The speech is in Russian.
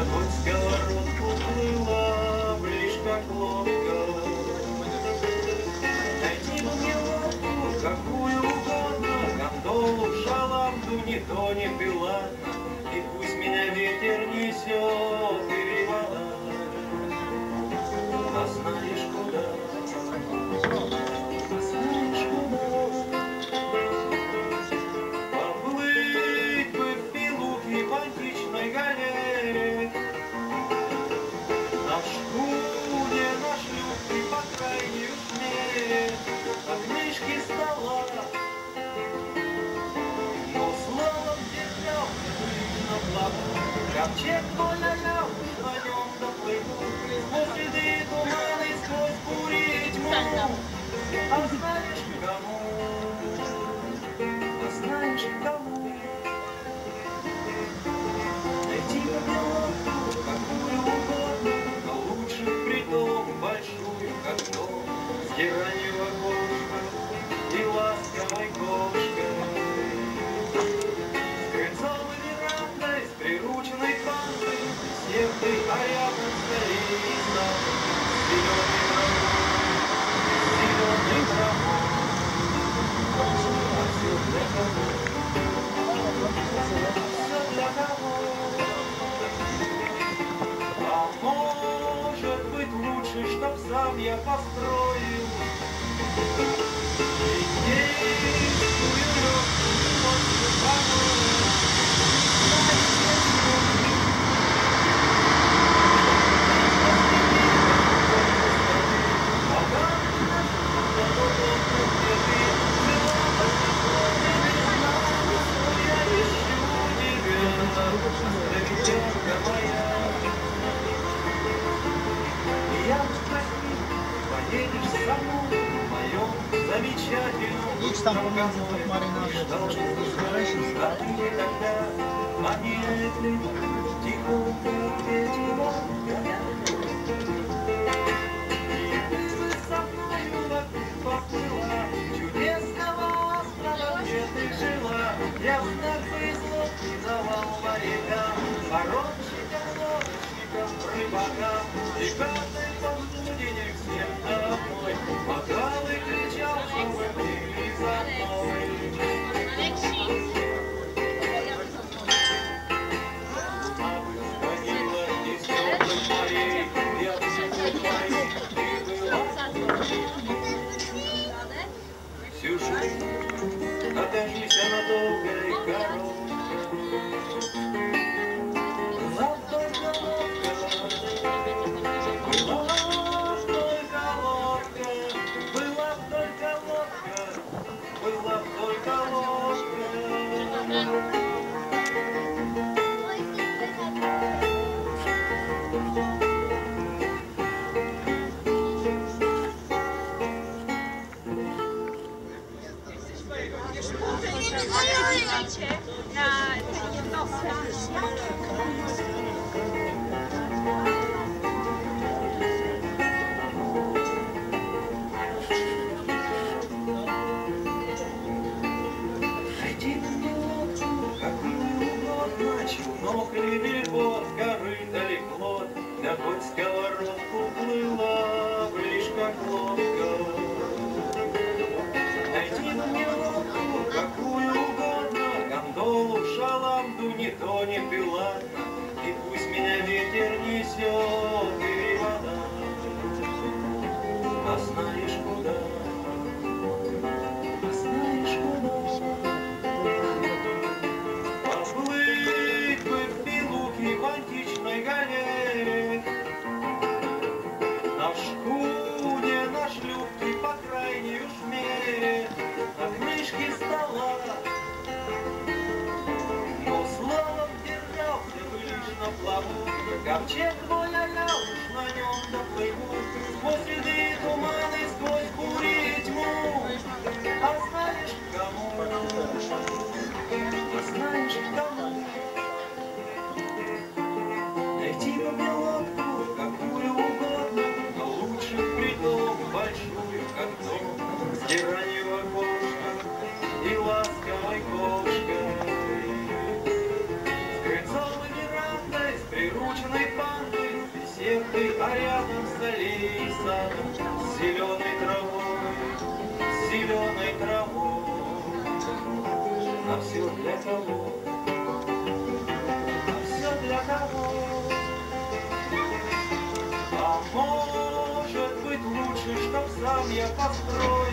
хоть сковородку плыла, лишь как лодка. Найди мне лодку, какую угодно, гондолу, шаланду, ни то, ни пилатно, и пусть меня ветер несет перевода. А знаешь куда? А знаешь куда? Поплыть бы в Белухе в античной галере, на шхуне, на шлюпке, по крайней уж мере, на книжке стола. Но словом держался на плаву, ковчег мой налял, на нем доплыву, сквозь ряды туманы, сквозь бури и тьму. А знаешь кому? А знаешь кому? Найти мне лодку, какую угодно, но лучше притом большую, как дом, с геранью окошко и ласковой кошкой, с крыльцом и верандой, с прирученной пантой, с сеткой, а рядом скорее и знаком, зеленый травой. А все для кого? Все для кого? А может быть лучше, чтоб сам я построил индейскую лодку порой. Поедешь со мной в моем замечательном а ты тогда понятли тихонько петила. И ты со мною поплыла, чудесного острова, где ты жила. Я знак повезло и давал морякам, паромщикам, лодочникам, рыбакам, и каждой посудине всем домой махал и кричал, чтобы были за мной. А выходила из теплых морей, я всю твоих, ты была всю жизнь, окажись она долгой и короткой. Была только лодка, была только лодка, была только лодка. Найди мне лодку, какую угодно, чумок или вельбот, корыто или плот, да хоть сковородку плыла, лишь как лодка. Найди мне лодку, какую угодно, гондолу, шаланду, ни то, ни пилатно, и пусть меня ветер несет перевода. А знаешь куда? А знаешь куда? Поплыть бы в Белухе в античной галере, на шхуне, на шлюпке, по крайней уж мере, на книжке стола. Но словом держался бы лишь на плаву, ковчег мой налял, уж на нем доплыву, сквозь ряды туманы, сквозь бури и тьму. А знаешь кому? А знаешь кому? Найти бы мне лодку, какую угодно, но лучше притом большую, как дом, с геранью окошко и ласковой кошкой, с крыльцом и верандой, с прирученной поцелуй. А все для того. А может быть лучше, чтоб сам я построю.